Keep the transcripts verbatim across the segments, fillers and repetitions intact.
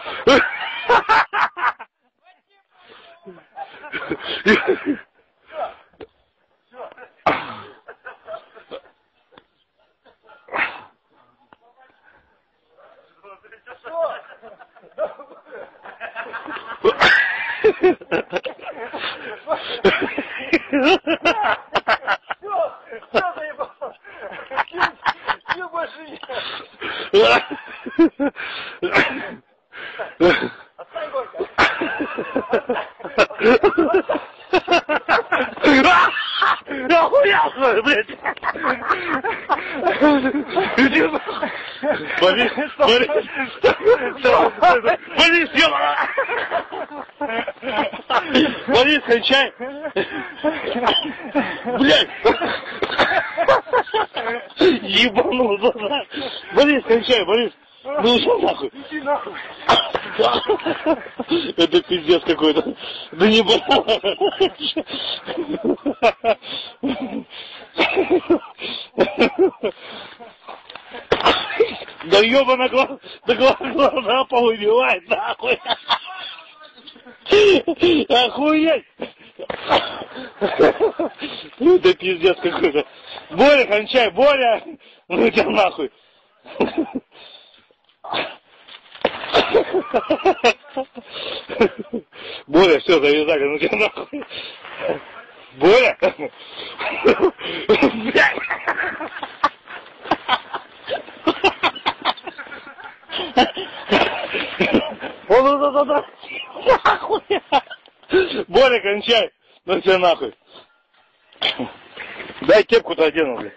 Охуел, блядь! Борис, Борис! Борис, ёбана! Борис, кончай! Блядь! Ебанулся! Борис, кончай, Борис! Ну что нахуй? Иди нахуй! Это пиздец какой-то. Да не было. Да ёбана глаза, да глаза повыбивает, нахуй. Охуеть. Это пиздец какой-то. Боря, кончай, Боря. Ну тебя нахуй. Боря, все, завязали, ну тебя нахуй. Боря! Блядь! Он, да, да, да, нахуй! Боря, кончай, ну тебя нахуй. Дай кепку-то одену, блядь.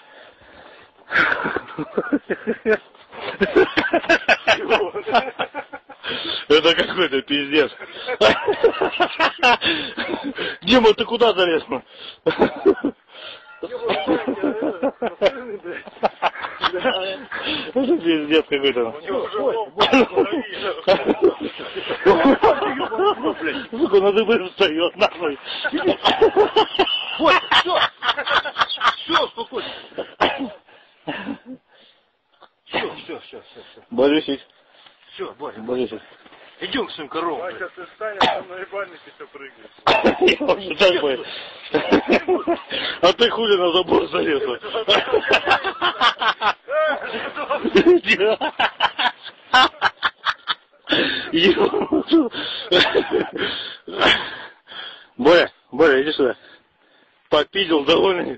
Это какой-то пиздец. Дима, ты куда залез? Это пиздец какой-то. Сука, на дыбы встает, нахуй. Вот, все. Все, спокойно. Все, все, все, все, все. Борисик. Все, Боря. Борисик. Идем к своим коровам. Вася, ты встанешь, там на ебальнике все прыгаешь. Я вообще так понял. А ты хули на забор залез? Боря, Боря, иди сюда. Попидел довольный.